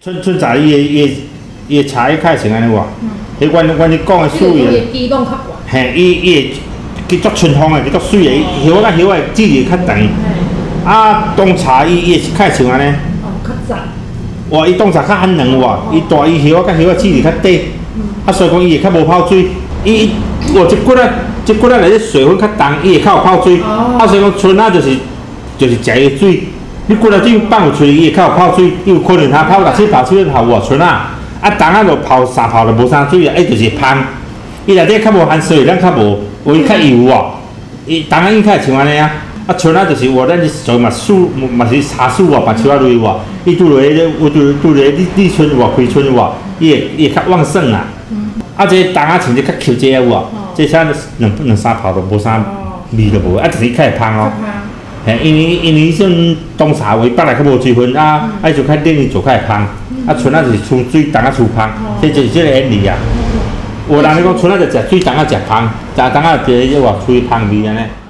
春茶伊茶叶开成安尼哇，迄阮咧讲的水啊， 基拢较悬。 嘿，伊会叫做春风的，叫做水的，叶甲叶的籽是较长。啊，冻茶伊是开成安尼。 哦，较杂。 哇，伊冻茶较含软哇，伊大伊叶甲叶籽是较短，啊，所以讲伊会较无泡水。伊哇，即骨仔内底水分较重，伊会较有泡水。啊，所以讲春啊就是食伊水。你骨仔水放有喙，伊会较有泡水，伊有可能他泡6、7泡水泡偌春啊。啊，冬啊就泡3泡就无啥水啊，就是芳。伊内底较无含水，咱较无，伊较油哦。伊冬啊应该会像安尼啊。啊，春啊就是话，咱是做嘛树，嘛是茶树哦，把树啊类哇。伊拄落有拄落立春哇、开春哇，伊会较旺盛啊。啊，这冬啊像这较扣这有无？这啥两三泡都无啥味都无，啊，就是较会芳哦。嘿，因为种冬茶话，北来较无水分啊，就较冷，伊就较会芳。啊，春啊就是出水，冬啊出芳，这就是这个原理啊。有人咧讲春啊就食水，冬啊食芳，冬啊就话出芳味安尼。